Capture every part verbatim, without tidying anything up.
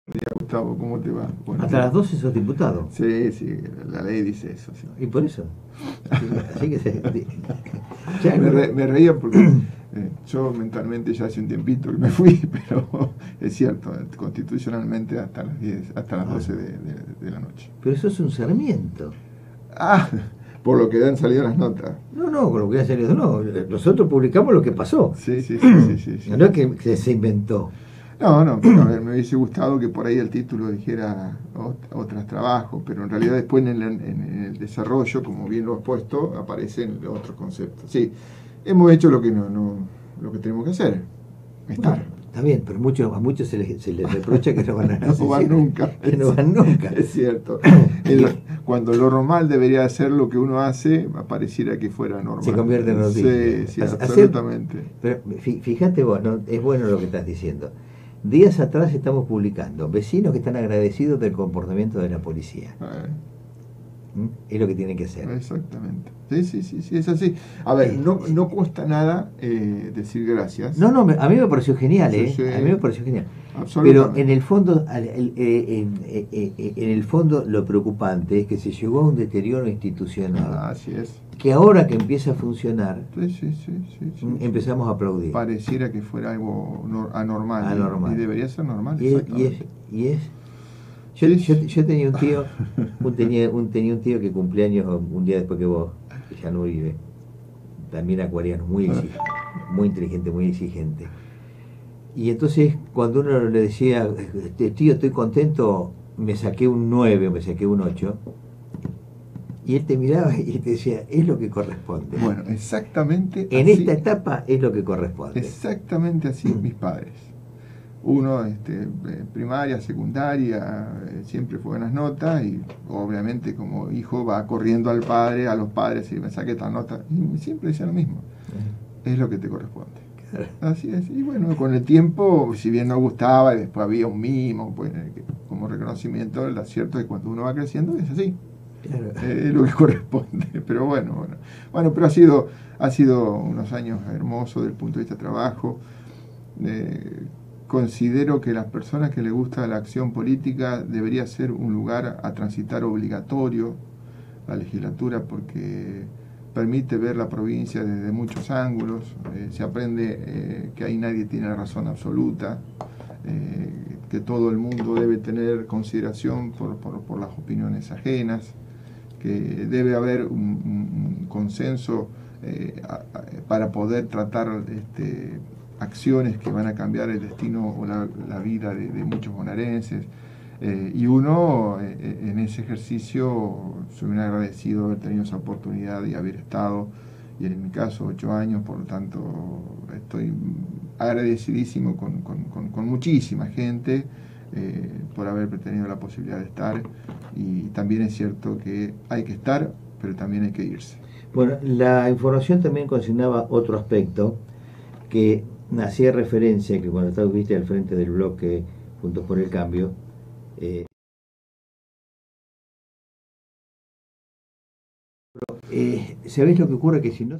Gustavo, ¿cómo te va? Buenos Hasta días. las doce sos diputado. Sí, sí, la ley dice eso, sí. Y por eso. Así, así que se. Ya Me, no. re- me reía porque eh, yo mentalmente ya hace un tiempito que me fui, pero es cierto, constitucionalmente hasta las diez, hasta las Ah, doce de, de- de la noche. pero eso es un Sarmiento. Ah, por lo que han salido las notas. No, no, con lo que ha salido, no. Nosotros publicamos lo que pasó. Sí, sí, sí, sí, sí, sí. No es que, que se inventó. No, no, pero a ver, me hubiese gustado que por ahí el título dijera ot- otros trabajos, pero en realidad después en el, en- en el desarrollo, como bien lo has puesto, aparecen otros conceptos. Sí, hemos hecho lo que no, no, lo que tenemos que hacer, Bueno, estar. está bien, pero mucho, a muchos se les, se les reprocha que no van a la No van sesión, nunca, que no es, van nunca. es cierto. En Y lo- cuando lo normal debería ser lo que uno hace, pareciera que fuera se normal. convierte en Sí, noticia. sí, Hace- Hacer, absolutamente. pero fí- fíjate vos, ¿no? Es bueno lo que estás diciendo. Días atrás estamos publicando vecinos que están agradecidos del comportamiento de la policía. Eh, ¿Mm? Es lo que tienen que hacer. Exactamente. Sí, sí, sí, sí, es así. A ver, Eh, no, no cuesta nada eh, decir gracias. no, no, me- a mí me pareció genial, Sí, ¿eh? sí, A mí me pareció genial. Pero en absolutamente. el fondo, al- el- eh, en, eh, eh, eh, en el fondo lo preocupante es que se llegó a un deterioro institucional Ah, así es. que ahora que empieza a funcionar, Sí, sí, sí, sí, sí, mm, sí. empezamos a aplaudir. Pareciera que fuera algo nor- anormal y, y Anormal. debería ser normal, Y es, y es, exactamente. y es yo, Sí, yo, sí. yo tenía un tío, un, tenía, un, tenía un tío que cumplía años un día después que vos, que ya no vive, también acuariano, muy exigente, muy inteligente, muy exigente. Y entonces cuando uno le decía, este, tío, estoy contento, me saqué un nueve o me saqué un ocho, y él te miraba y te decía, es lo que corresponde. Bueno, exactamente En así, esta etapa es lo que corresponde. exactamente así mis padres. Uno, este, eh, primaria, secundaria, eh, siempre fue buenas notas y obviamente como hijo va corriendo al padre, a los padres y me saqué esta nota y siempre decía lo mismo, es lo que te corresponde. Así es, y bueno, con el tiempo, si bien no gustaba y después había un mimo, pues eh, que como reconocimiento, lo cierto es que cuando uno va creciendo es así, Claro. eh, es lo que corresponde, pero bueno, bueno, bueno, pero ha sido, ha sido unos años hermosos desde el punto de vista de trabajo. Eh, considero que las personas que les gusta la acción política debería ser un lugar a transitar obligatorio, la legislatura, porque permite ver la provincia desde muchos ángulos, eh, se aprende eh, que ahí nadie tiene la razón absoluta, eh, que todo el mundo debe tener consideración por, por, por las opiniones ajenas, que debe haber un, un consenso eh, a, a, para poder tratar este, acciones que van a cambiar el destino o la, la vida de, de muchos bonaerenses. Eh, y uno eh, en ese ejercicio soy muy agradecido haber tenido esa oportunidad y haber estado, y en mi caso ocho años, por lo tanto estoy agradecidísimo con, con, con, con muchísima gente eh, por haber tenido la posibilidad de estar, y también es cierto que hay que estar, pero también hay que irse. Bueno, la información también consignaba otro aspecto que hacía referencia que cuando estuviste al frente del bloque Juntos por el Cambio, eh, eh, ¿sabés lo que ocurre? Que si no.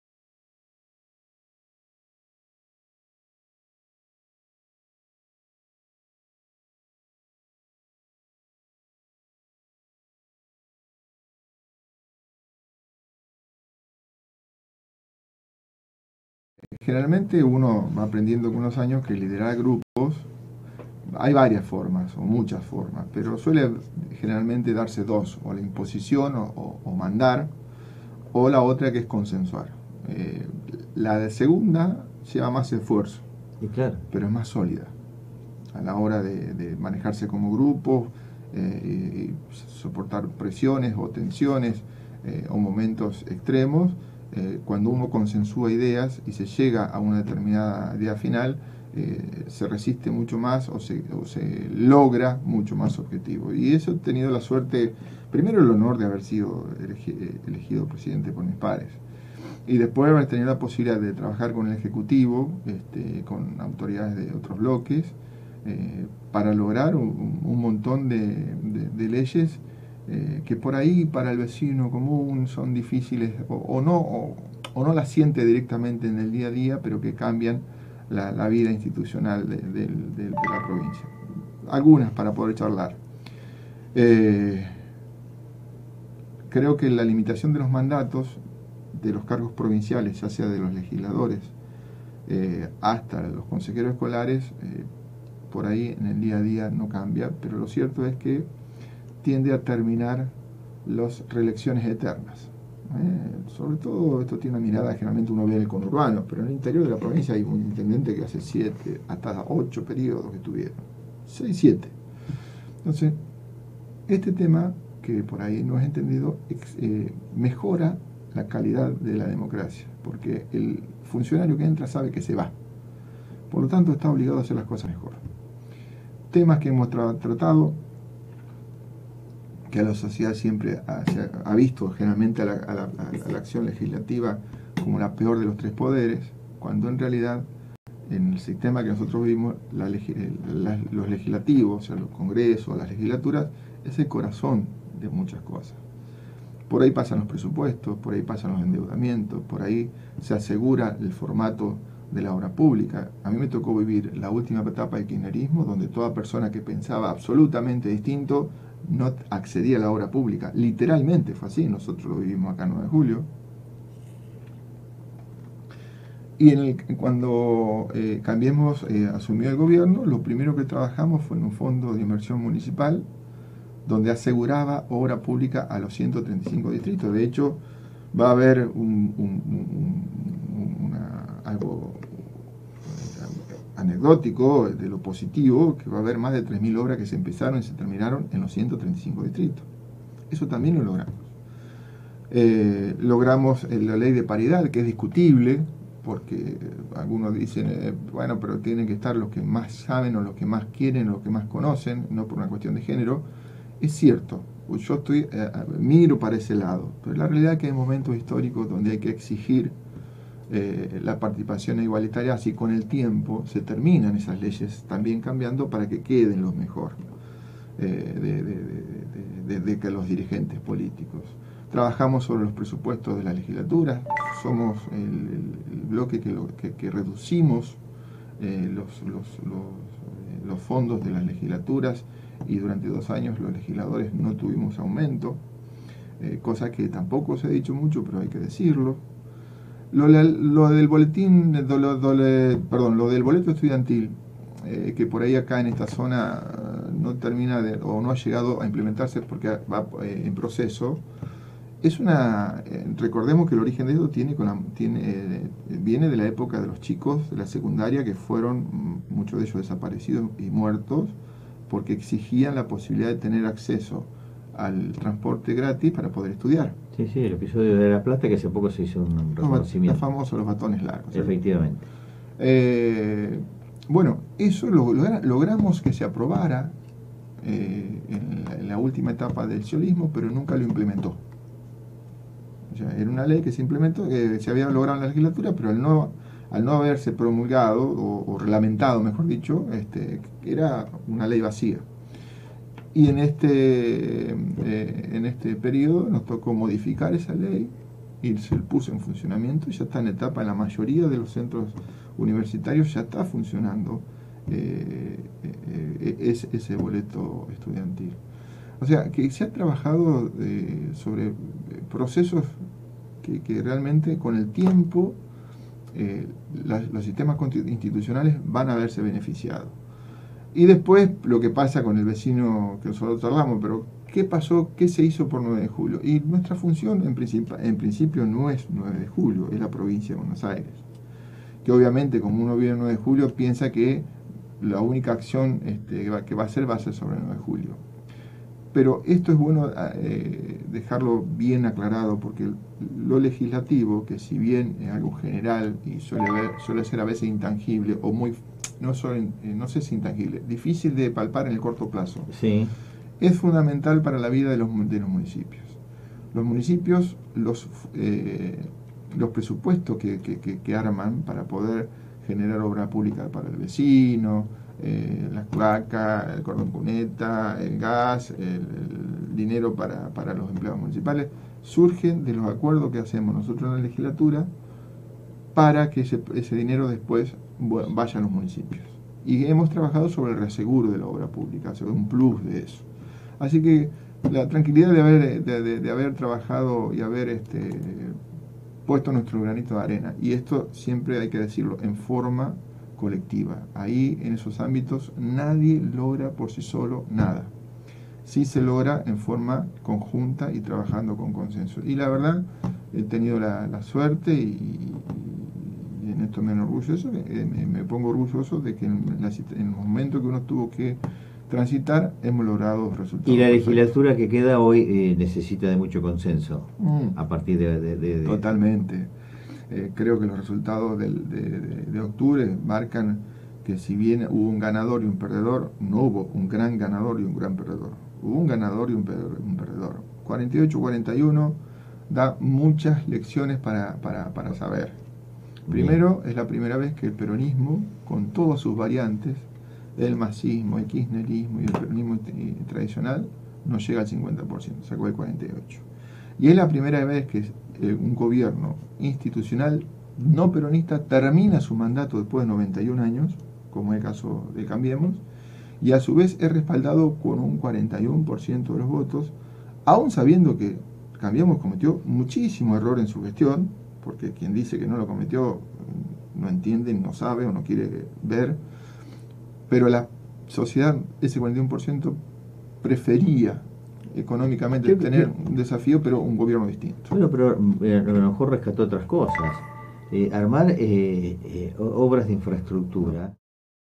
Generalmente uno va aprendiendo con los años que liderar grupos, hay varias formas o muchas formas, pero suele generalmente darse dos, o la imposición o, o, o mandar, o la otra que es consensuar. Eh, la segunda lleva más esfuerzo, Y claro, pero es más sólida a la hora de, de manejarse como grupo, eh, y soportar presiones o tensiones eh, o momentos extremos. Eh, cuando uno consensúa ideas y se llega a una determinada idea final, eh, se resiste mucho más o se, o se logra mucho más objetivo. Y eso he tenido la suerte, primero el honor de haber sido elegi, elegido presidente por mis padres, y después haber tenido la posibilidad de trabajar con el Ejecutivo, este, con autoridades de otros bloques, eh, para lograr un, un montón de, de, de leyes eh, que por ahí para el vecino común son difíciles o, o no, o, o, no las siente directamente en el día a día, pero que cambian la, la vida institucional de, de, de, de la provincia. algunas para poder charlar. Eh, creo que la limitación de los mandatos de los cargos provinciales, ya sea de los legisladores eh, hasta los consejeros escolares, eh, por ahí en el día a día no cambia, pero lo cierto es que tiende a terminar las reelecciones eternas. Eh, sobre todo esto tiene una mirada, generalmente uno ve en el conurbano, pero en el interior de la provincia hay un intendente que hace siete, hasta ocho periodos que tuvieron, seis, siete. Entonces, este tema, que por ahí no es entendido, eh, mejora la calidad de la democracia, porque el funcionario que entra sabe que se va, por lo tanto está obligado a hacer las cosas mejor. Temas que hemos tra tratado, que a la sociedad siempre ha, ha visto generalmente a la, a, la, a la acción legislativa como la peor de los tres poderes, cuando en realidad en el sistema que nosotros vivimos, la, la, los legislativos, o sea, los congresos, las legislaturas, es el corazón de muchas cosas. Por ahí pasan los presupuestos, por ahí pasan los endeudamientos, por ahí se asegura el formato de la obra pública. A mí me tocó vivir la última etapa del kirchnerismo, donde toda persona que pensaba absolutamente distinto no accedía a la obra pública. Literalmente fue así, nosotros lo vivimos acá en nueve de julio. Y en el, cuando eh, Cambiemos eh, asumió el gobierno, lo primero que trabajamos fue en un fondo de inversión municipal, donde aseguraba obra pública a los ciento treinta y cinco distritos. De hecho, va a haber un, un, un, una, algo anecdótico de lo positivo, que va a haber más de tres mil obras que se empezaron y se terminaron en los ciento treinta y cinco distritos. Eso también lo logramos. Eh, logramos la ley de paridad, que es discutible, porque algunos dicen, eh, bueno, pero tienen que estar los que más saben, o los que más quieren, o los que más conocen, no por una cuestión de género. Es cierto, yo estoy eh, miro para ese lado, pero la realidad es que hay momentos históricos donde hay que exigir eh, la participación igualitaria, así con el tiempo se terminan esas leyes también cambiando para que queden los mejor eh, de, de, de, de, de, de los dirigentes políticos. Trabajamos sobre los presupuestos de la legislatura, somos el, el, el bloque que, lo, que, que reducimos eh, los, los, los, los fondos de las legislaturas, y durante dos años los legisladores no tuvimos aumento, eh, cosa que tampoco se ha dicho mucho, pero hay que decirlo. Lo, lo del boletín, lo, lo, lo, perdón, lo del boleto estudiantil, eh, que por ahí acá en esta zona no termina de, o no ha llegado a implementarse porque va eh, en proceso. Es una, eh, recordemos que el origen de esto tiene, con la, tiene, eh, viene de la época de los chicos de la secundaria, que fueron muchos de ellos desaparecidos y muertos, porque exigían la posibilidad de tener acceso al transporte gratis para poder estudiar. Sí, sí, el episodio de La Plata, que hace poco se hizo un reconocimiento. Los famosos, los batones largos. Efectivamente. Eh, bueno, eso lo, lo, logramos que se aprobara eh, en, la, en la última etapa del socialismo, pero nunca lo implementó. O sea, era una ley que se implementó, que se había logrado en la legislatura, pero al no, al no haberse promulgado, o, o reglamentado, mejor dicho, este, era una ley vacía. Y en este, eh, en este periodo nos tocó modificar esa ley y se puso en funcionamiento, y ya está en etapa en la mayoría de los centros universitarios, ya está funcionando eh, eh, ese, ese boleto estudiantil. O sea, que se ha trabajado eh, sobre procesos que, que realmente con el tiempo eh, la, los sistemas institucionales van a verse beneficiados. Y después lo que pasa con el vecino que nosotros hablamos, pero ¿qué pasó? ¿Qué se hizo por nueve de julio? Y nuestra función en, principio, en principio no es nueve de julio, es la provincia de Buenos Aires. Que obviamente, como uno vive en nueve de julio, piensa que la única acción este, que va a hacer va a ser sobre el nueve de julio. Pero esto es bueno eh, dejarlo bien aclarado, porque lo legislativo, que si bien es algo general y suele, ver, suele ser a veces intangible, o muy, no, suele, eh, no sé si intangible, difícil de palpar en el corto plazo, sí, es fundamental para la vida de los, de los municipios. Los municipios, los, eh, los presupuestos que, que, que, que arman para poder generar obra pública para el vecino, Eh, la cloaca, el cordón cuneta, el gas, el, el dinero para, para los empleados municipales, surgen de los acuerdos que hacemos nosotros en la legislatura para que ese, ese dinero después vaya a los municipios. y hemos trabajado sobre el reaseguro de la obra pública, sobre un plus de eso. Así que la tranquilidad de haber, de, de, de haber trabajado y haber este, puesto nuestro granito de arena, y esto siempre hay que decirlo, en forma colectiva. Ahí, en esos ámbitos, nadie logra por sí solo nada. Sí se logra en forma conjunta y trabajando con consenso. Y la verdad, he tenido la, la suerte y, y en esto me enorgulloso, eh, me, me pongo orgulloso de que en, la, en el momento que uno tuvo que transitar, hemos logrado resultados. Y la perfectos. legislatura que queda hoy eh, necesita de mucho consenso, mm, a partir de... de, de, de... Totalmente. Eh, creo que los resultados del, de, de, de octubre marcan que si bien hubo un ganador y un perdedor, no hubo un gran ganador y un gran perdedor. Hubo un ganador y un perdedor. Un perdedor. cuarenta y ocho a cuarenta y uno da muchas lecciones para, para, para saber. Primero, bien, es la primera vez que el peronismo, con todas sus variantes, el masismo, el kirchnerismo y el peronismo tradicional, no llega al cincuenta por ciento, sacó el cuarenta y ocho por ciento. Y es la primera vez que eh, un gobierno institucional no peronista termina su mandato después de noventa y un años, como es el caso de Cambiemos, y a su vez es respaldado con un cuarenta y uno por ciento de los votos, aún sabiendo que Cambiemos cometió muchísimo error en su gestión, porque quien dice que no lo cometió no entiende, no sabe o no quiere ver, pero la sociedad, ese cuarenta y uno por ciento, prefería económicamente yo, tener yo, un desafío, pero un gobierno distinto. Bueno, pero eh, a lo mejor rescató otras cosas. Eh, armar eh, eh, obras de infraestructura.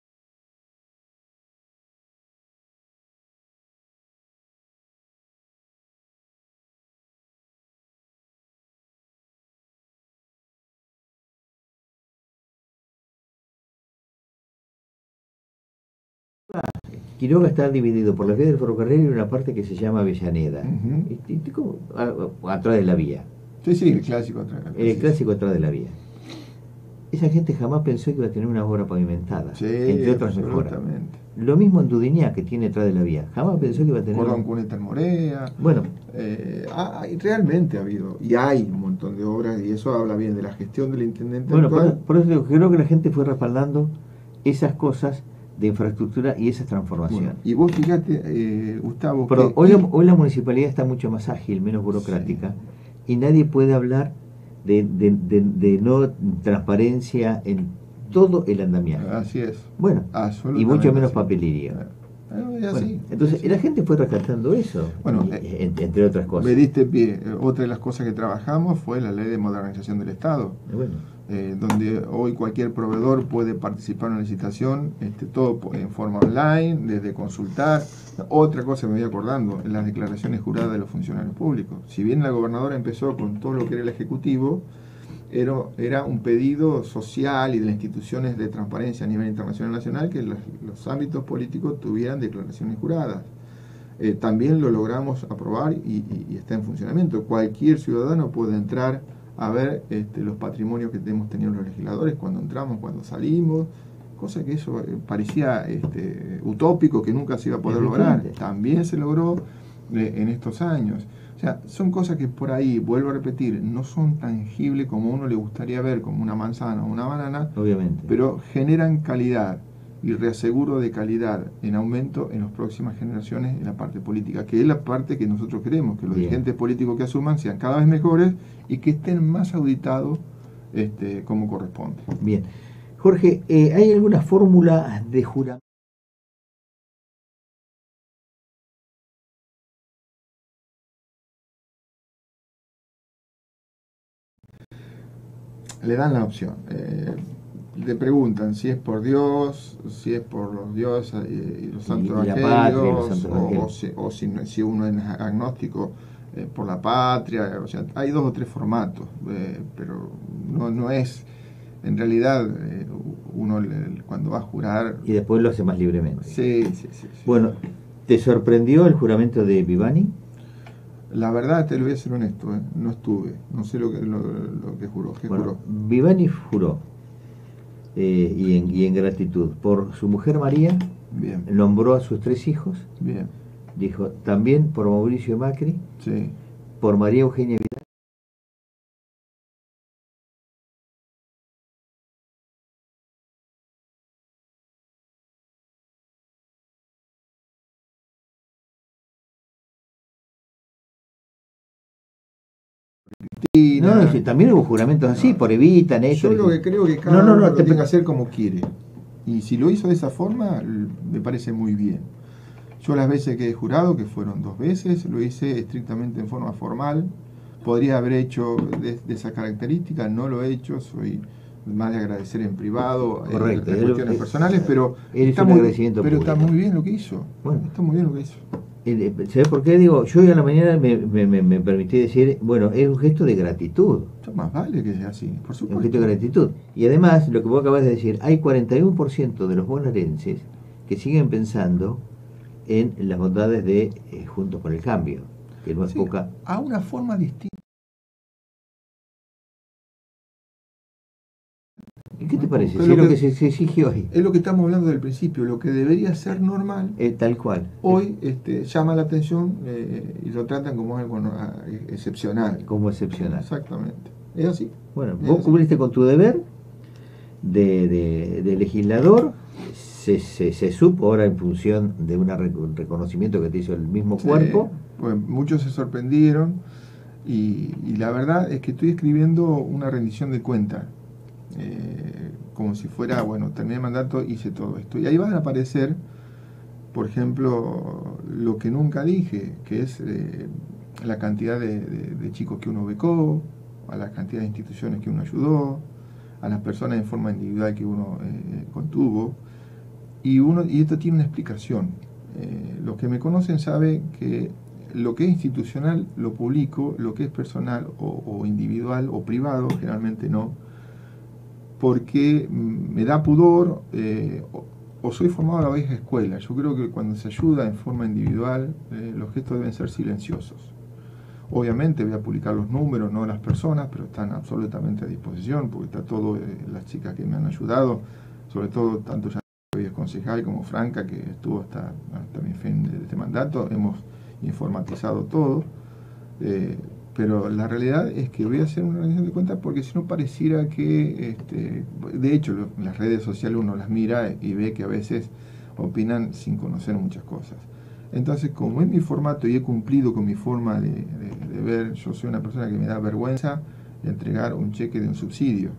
Quiroga está dividido por la vía del ferrocarril y una parte que se llama Avellaneda, uh-huh. y, y, como, a, atrás de la vía. Sí, sí, el clásico atrás. El sí, clásico sí. atrás de la vía. Esa gente jamás pensó que iba a tener una obra pavimentada, sí, entre otras mejoras. Lo mismo en Dudignac, que tiene atrás de la vía. Jamás pensó que iba a tener... Cordón Cuneta en Morea. Bueno. Eh, ah, realmente ha habido, y hay un montón de obras, y eso habla bien de la gestión del intendente bueno, actual. Por, por eso digo, creo que la gente fue respaldando esas cosas de infraestructura y esas transformaciones. Bueno, y vos fíjate, eh, Gustavo... Pero que hoy, la, hoy la municipalidad está mucho más ágil, menos burocrática, sí. y nadie puede hablar de, de, de, de no transparencia en todo el andamiaje. Así es. Bueno, y mucho menos papelería. Eh, bueno, así, entonces, así. La gente fue rescatando eso, bueno, y, eh, entre, entre otras cosas. Me diste pie. Otra de las cosas que trabajamos fue la ley de modernización del Estado. Bueno. Eh, donde hoy cualquier proveedor puede participar en una licitación, este, todo en forma online, desde consultar. Otra cosa me voy acordando, en las declaraciones juradas de los funcionarios públicos. Si bien la gobernadora empezó con todo lo que era el Ejecutivo, era, era un pedido social y de las instituciones de transparencia a nivel internacional y nacional que los, los ámbitos políticos tuvieran declaraciones juradas. Eh, también lo logramos aprobar y, y, y está en funcionamiento. Cualquier ciudadano puede entrar a ver este, los patrimonios que hemos tenido los legisladores cuando entramos, cuando salimos, cosa que eso eh, parecía este, utópico, que nunca se iba a poder lograr. También se logró eh, en estos años. O sea, son cosas que por ahí, vuelvo a repetir, no son tangibles como uno le gustaría ver, como una manzana o una banana, obviamente, pero generan calidad y reaseguro de calidad en aumento en las próximas generaciones en la parte política, que es la parte que nosotros queremos, que los Bien. dirigentes políticos que asuman sean cada vez mejores y que estén más auditados este, como corresponde. Bien. Jorge, eh, ¿hay alguna fórmula de juramento? Le dan la opción. Eh, le preguntan si es por Dios, si es por los dioses y, y los santos y evangelios, o, o, si, o si, si uno es agnóstico, eh, por la patria. O sea, hay dos o tres formatos, eh, pero no, no es, en realidad, eh, uno le, cuando va a jurar... Y después lo hace más libremente. Sí, sí, sí. sí. Bueno, ¿te sorprendió el juramento de Vivani? La verdad, te lo voy a ser honesto, ¿eh? No estuve, no sé lo que, lo, lo que juró. ¿Qué bueno, juró? Vivani juró, eh, y, en, y en gratitud, por su mujer María. Bien. Nombró a sus tres hijos. Bien. Dijo, también por Mauricio Macri, sí. por María Eugenia Vidal. No, no, sí, también hubo juramentos así, no, por Evita, Néstor. Yo lo que creo que cada no, no, uno no, lo te... tiene que hacer como quiere. Y si lo hizo de esa forma, me parece muy bien. Yo las veces que he jurado, que fueron dos veces, lo hice estrictamente en forma formal. Podría haber hecho de, de esa característica, no lo he hecho, soy más de agradecer en privado, correcto, en cuestiones él, personales, pero, está muy, pero está muy bien lo que hizo. Bueno, está muy bien lo que hizo. ¿Sabes por qué digo? Yo hoy a la mañana me, me, me, me permití decir, bueno, es un gesto de gratitud. Eso más vale que sea así, por supuesto. Es un gesto de gratitud. Y además, lo que vos acabas de decir, hay cuarenta y uno por ciento de los bonaerenses que siguen pensando en las bondades de eh, Juntos por el Cambio, que no es sí, poca. A una forma distinta. ¿Y qué te parece? Si es lo que, que se, se exige hoy. Es lo que estamos hablando del principio, lo que debería ser normal. Eh, tal cual. Hoy este, llama la atención eh, y lo tratan como algo no, excepcional. Como excepcional. Exactamente. Es así. Bueno, es vos así. Cumpliste con tu deber de, de, de legislador. Se, se, se supo ahora en función de un reconocimiento que te hizo el mismo cuerpo. Sí, pues muchos se sorprendieron y, y la verdad es que estoy escribiendo una rendición de cuentas. Eh, como si fuera, bueno, terminé el mandato, hice todo esto. Y ahí van a aparecer, por ejemplo, lo que nunca dije, que es eh, la cantidad de, de, de chicos que uno becó, a la cantidad de instituciones que uno ayudó, a las personas en forma individual que uno eh, contuvo. Y, uno, y esto tiene una explicación. Eh, los que me conocen saben que lo que es institucional lo publico, lo que es personal o, o individual o privado, generalmente no, porque me da pudor eh, o, o soy formado a la vieja escuela. Yo creo que cuando se ayuda en forma individual, eh, los gestos deben ser silenciosos. Obviamente voy a publicar los números, no las personas, pero están absolutamente a disposición, porque está todo, eh, las chicas que me han ayudado, sobre todo tanto ya hoy es concejal como Franca, que estuvo hasta, hasta mi fin de este mandato, hemos informatizado todo. Eh, pero la realidad es que voy a hacer una rendición de cuentas porque si no pareciera que, este, de hecho, lo, las redes sociales uno las mira y ve que a veces opinan sin conocer muchas cosas. Entonces, como es mi formato y he cumplido con mi forma de, de, de ver, yo soy una persona que me da vergüenza entregar un cheque de un subsidio.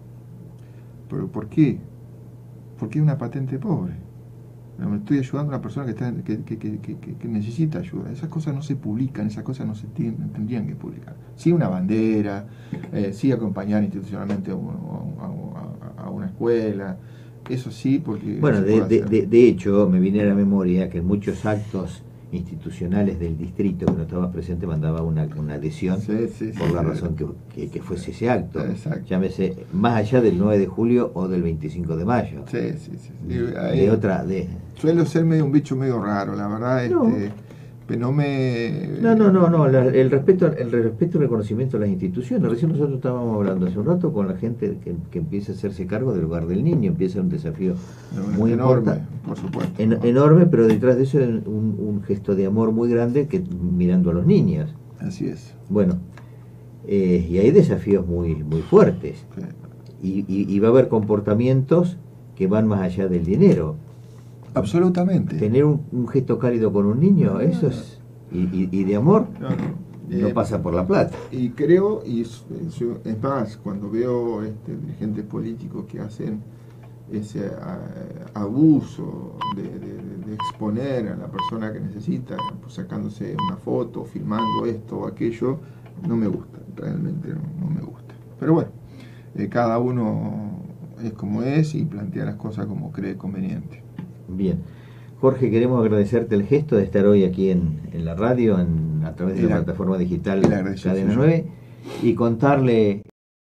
¿Pero por qué? Porque es una patente pobre. Me estoy ayudando a una persona que, está, que, que, que, que, que necesita ayuda. Esas cosas no se publican, esas cosas no se tienen, tendrían que publicar. Sí una bandera, eh, sí acompañar institucionalmente a, a, a, a una escuela, eso sí, porque... Bueno, de, de, de, de hecho, me viene a la memoria que en muchos actos institucionales del distrito que no estaba presente mandaba una, una adhesión sí, sí, por sí, la sí, razón que, que, que fuese ese acto. Exacto. Llámese más allá del nueve de julio o del veinticinco de mayo. Sí, sí, sí. De, ahí, de otra... De... Suelo ser medio un bicho medio raro, la verdad. No. Este, pero no me... No, no, no, no. La, el respeto el respeto y reconocimiento a las instituciones. Recién nosotros estábamos hablando hace un rato con la gente que, que empieza a hacerse cargo del hogar del niño. Empieza un desafío no, muy enorme, importante, por supuesto. En, enorme, pero detrás de eso un, un gesto de amor muy grande que mirando a los niños. Así es. Bueno, eh, y hay desafíos muy, muy fuertes. Sí. Y, y, y va a haber comportamientos que van más allá del dinero. Absolutamente. Tener un, un gesto cálido con un niño, no, eso no, no. es... Y, y, y de amor no, no. no eh, pasa por la plata. Y creo, y es, es más, cuando veo este, dirigentes políticos que hacen ese a, abuso de, de, de exponer a la persona que necesita, pues, sacándose una foto, filmando esto o aquello, no me gusta, realmente no, no me gusta. Pero bueno, eh, cada uno es como es y plantea las cosas como cree conveniente. Bien. Jorge, queremos agradecerte el gesto de estar hoy aquí en, en la radio, en, a través de la, la plataforma digital Cadena nueve, y contarle...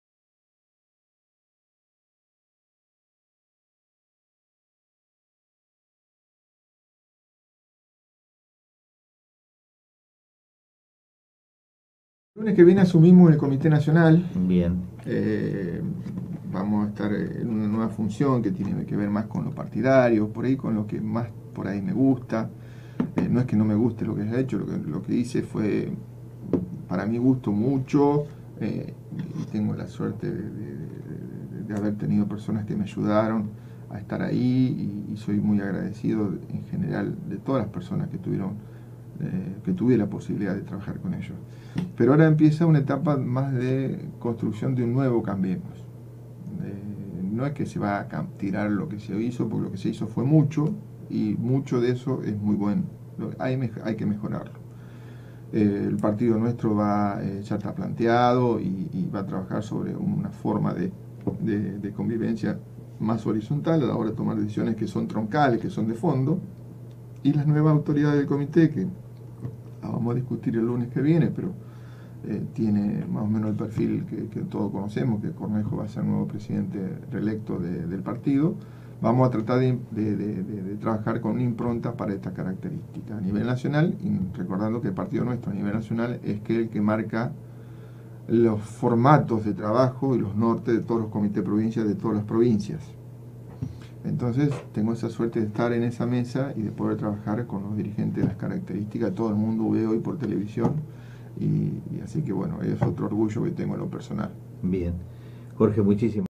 El lunes que viene asumimos el Comité Nacional. Bien. Eh, vamos a estar en una nueva función que tiene que ver más con lo partidario, por ahí con lo que más por ahí me gusta. Eh, no es que no me guste lo que haya hecho, lo que, lo que hice fue, para mi gusto, mucho, eh, y tengo la suerte de, de, de, de haber tenido personas que me ayudaron a estar ahí, y, y soy muy agradecido en general de todas las personas que estuvieron eh, que tuve la posibilidad de trabajar con ellos. Pero ahora empieza una etapa más de construcción de un nuevo Cambiemos. Eh, no es que se va a tirar lo que se hizo, porque lo que se hizo fue mucho, y mucho de eso es muy bueno. Hay, hay que mejorarlo. Eh, el partido nuestro va, eh, ya está planteado y, y va a trabajar sobre una forma de, de, de convivencia más horizontal a la hora de tomar decisiones que son troncales, que son de fondo, y las nuevas autoridades del comité, que la vamos a discutir el lunes que viene, pero eh, tiene más o menos el perfil que, que todos conocemos, que Cornejo va a ser nuevo presidente reelecto de, del partido. Vamos a tratar de, de, de, de trabajar con una impronta para esta característica a nivel nacional, y recordando que el partido nuestro a nivel nacional es que el que marca los formatos de trabajo y los nortes de todos los comités de provincia de todas las provincias. Entonces tengo esa suerte de estar en esa mesa y de poder trabajar con los dirigentes de las características que todo el mundo ve hoy por televisión, y, y así que bueno, es otro orgullo que tengo en lo personal. Bien, Jorge, muchísimas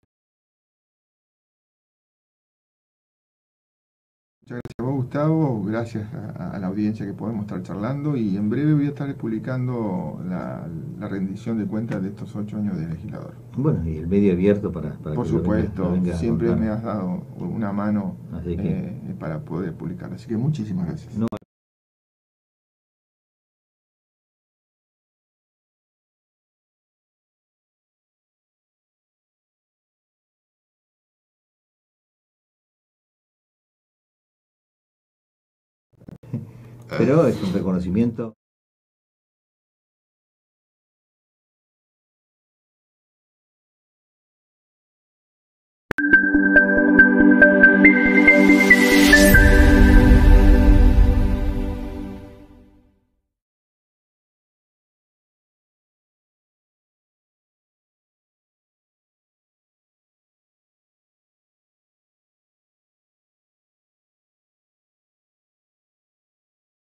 Muchas gracias a vos, Gustavo, gracias a, a la audiencia que podemos estar charlando, y en breve voy a estar publicando la, la rendición de cuentas de estos ocho años de legislador. Bueno, y el medio abierto para, para Por que supuesto, lo venga, lo venga siempre me has dado una mano Así que, eh, para poder publicar, así que muchísimas gracias. No, pero es un reconocimiento.